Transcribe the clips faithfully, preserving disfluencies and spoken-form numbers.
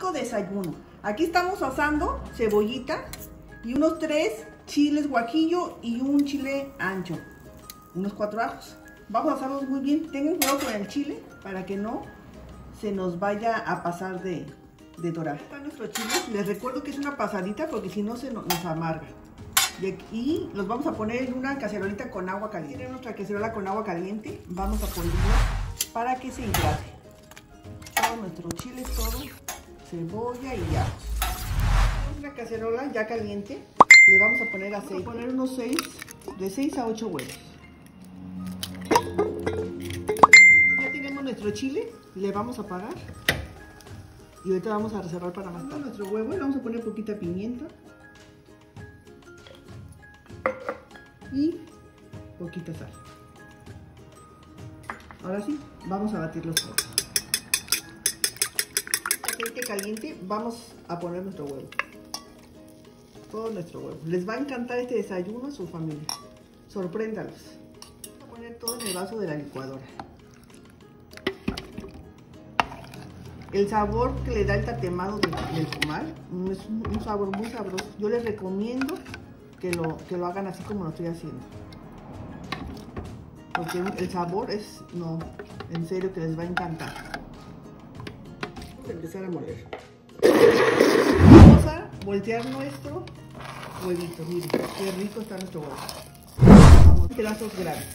rico desayuno. Aquí estamos asando cebollita y unos tres chiles guajillo y un chile ancho, unos cuatro ajos. Vamos a asarlos muy bien. Tengan cuidado con el chile para que no se nos vaya a pasar de, de dorar. Está nuestro chile. Les recuerdo que es una pasadita porque si no se nos, nos amarga. Y, aquí los vamos a poner en una cacerolita con agua caliente. Tienen nuestra cacerola con agua caliente. Vamos a ponerla para que se hidrate. Todos nuestros chiles, todo, cebolla y ajos. Una cacerola ya caliente. Le vamos a poner aceite. Vamos a poner unos seis, de seis a ocho huevos. Ya tenemos nuestro chile. Le vamos a apagar. Y ahorita vamos a reservar para más tarde. Nuestro huevo, le vamos a poner poquita pimienta. Y poquita sal. Ahora sí, vamos a batirlos todos. Aceite caliente, vamos a poner nuestro huevo. Todo nuestro huevo. Les va a encantar este desayuno a su familia. Sorpréndalos. Vamos a poner todo en el vaso de la licuadora. El sabor que le da el tatemado del, del comal es un, un sabor muy sabroso. Yo les recomiendo que lo, que lo hagan así como lo estoy haciendo. Porque el sabor es, no, en serio que les va a encantar. Vamos a empezar a moler. Vamos a voltear nuestro huevito. Miren, qué rico está nuestro huevo. Vamos, pedazos grandes.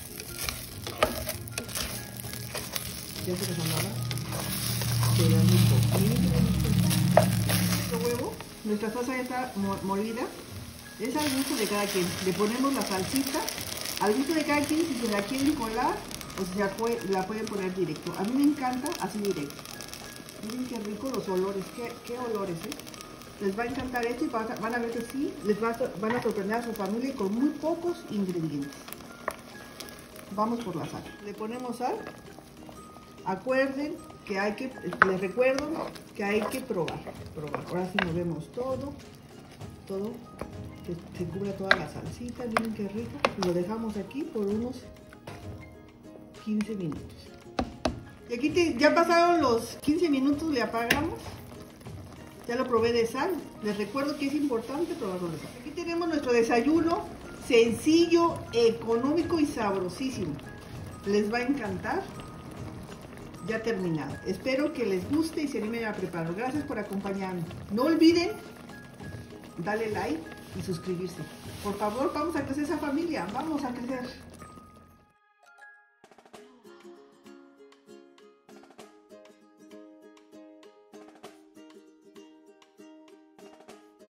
Ya se nos andaba quedando un poco. Miren, nuestro huevo, nuestra salsa ya está molida. Es al gusto de cada quien. Le ponemos la salsita al gusto de cada quien, si se la quieren colar o si la, puede, la pueden poner directo. A mí me encanta así directo. Miren qué rico los olores, qué, qué olores, ¿eh? Les va a encantar esto y van a, van a ver que sí, les va a, van a sorprender a su familia con muy pocos ingredientes. Vamos por la sal. Le ponemos sal. Acuerden que hay que, les recuerdo que hay que probar. probar. Ahora sí nos vemos todo, todo. Que se cubra toda la salsita, miren qué rico. Y lo dejamos aquí por unos quince minutos. Y aquí te, ya pasaron los quince minutos, le apagamos. Ya lo probé de sal. Les recuerdo que es importante probarlo de sal. Aquí tenemos nuestro desayuno sencillo, económico y sabrosísimo. Les va a encantar. Ya terminado. Espero que les guste y se animen a prepararlo. Gracias por acompañarme. No olviden darle like y suscribirse. Por favor, vamos a crecer esa familia. Vamos a crecer.